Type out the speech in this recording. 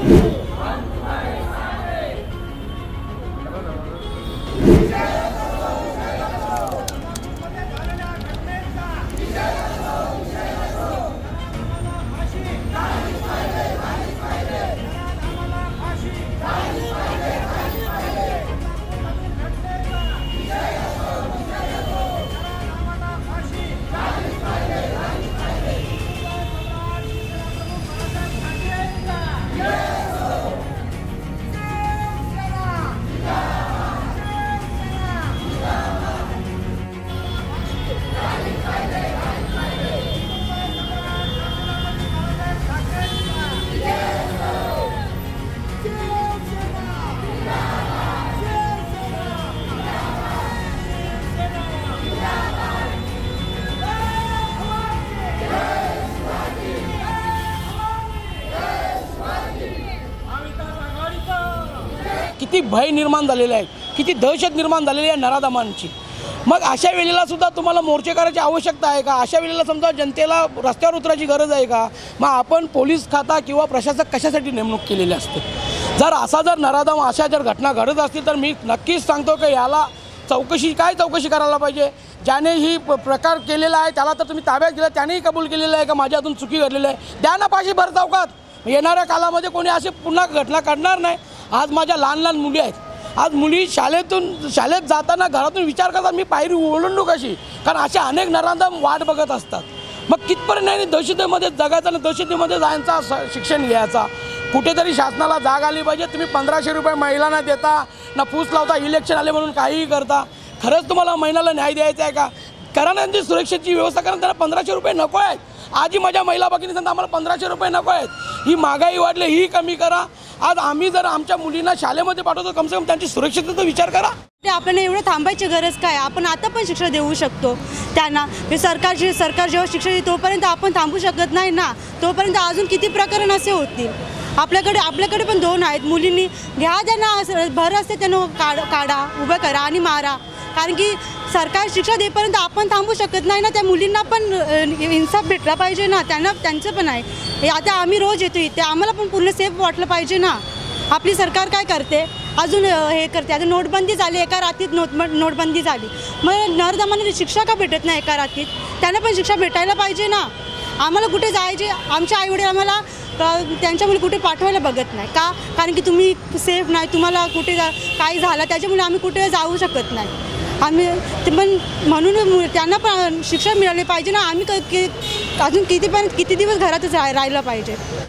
किती भय निर्माण झालेले आहे, किती दहशत निर्माण झालेली आहे नराधमांची। मग अशा वेळेला सुद्धा तुम्हाला मोर्चे करायची आवश्यकता आहे का? अशा वेळेला समजा जनतेला रस्त्यावर उतरायची गरज आहे का? मग आपण पोलीस खाता किंवा प्रशासक कशासाठी नेमणूक केलेली असते? जर नराधम अशा घटना घडत असतील तर मी नक्कीच सांगतो की याला चौकशी करायला पाहिजे। ज्याने ही प्रकार केलेला आहे त्याला तर तुम्ही ताब्यात घेतलं, त्यानेही कबूल केलेलं आहे का माझ्या हातून चुकी घडलेली आहे, द्या ना फाशी भर चौकात। येणाऱ्या काळामध्ये कोणी अशी पुन्हा घटना घडणार नाही। आज माझ्या लहान मुली आहेत, आज मुली शाळेत जाताना घरातून विचार करतात मी पायरी ओलांडू कशी, कारण अशा अनेक नराधम वाट बघत असतात। मग कितपर्यंत नाही दहशतीमध्ये जगायचं आणि दहशतीमध्ये जायचा शिक्षण घ्यायचा। कुठेतरी शासनाला जाग आली पाहिजे। तुम्ही 1500 रुपये महिलांना देता ना, फूस लावता, इलेक्शन आले म्हणून काहीही करता। खरंच तुम्हाला महिलाला न्याय द्यायचा आहे का? करा ना त्यांची सुरक्षेची व्यवस्था करा, त्यांना 1500 रुपये नको आहेत। आजही माझ्या महिला भगिनी सांगतात आम्हाला 1500 रुपये नको आहेत, ही महागाई वाढली ही कमी करा। आज आम्ही जर आमच्या मुलींना शाळेमध्ये पाठवतो कमसे कम त्यांची सुरक्षिततेचा विचार करा। आपल्याला एवढं थांबायची गरज काय? आपण आता पण शिक्षा देऊ शकतो त्यांना। सरकार जेव्हा शिक्षा देते तोपर्यंत आपण थांबू शकत नाही ना, तोपर्यंत अजून किती प्रकरण असे होतील। आपल्याकडे पण 2 आहेत, मुलींनी घ्या त्यांना भर असते त्यांना काढा उभं करा आणि मारा, कारण की सरकार शिक्षा देईपर्यंत आपण थांबू शकत नाही ना। त्या मुलींना पण इन्साफ भेटला पाहिजे ना, त्यांचं पण आहे। हे आता आम्ही रोज येतो इथे, आम्हाला पण पूर्ण सेफ वाटलं पाहिजे ना। आपली सरकार काय करते अजून हे करते। आता नोटबंदी झाली, एका रात्रीत नोटबंदी झाली, मग नराधमांना शिक्षा का भेटत नाही एका रात्रीत? त्यांना पण शिक्षा भेटायला पाहिजे ना। आम्हाला कुठे जायचे, आमच्या आईवडील आम्हाला त्यांच्या मुली कुठे पाठवायला बघत नाही का? कारण की तुम्ही सेफ नाही, तुम्हाला कुठे काही झालं त्याच्यामुळे आम्ही कुठे जाऊ शकत नाही। आम्ही पण म्हणून त्यांना पण शिक्षा मिळाली पाहिजे ना। आम्ही अजून किती दिवस घरातच राहायला पाहिजे।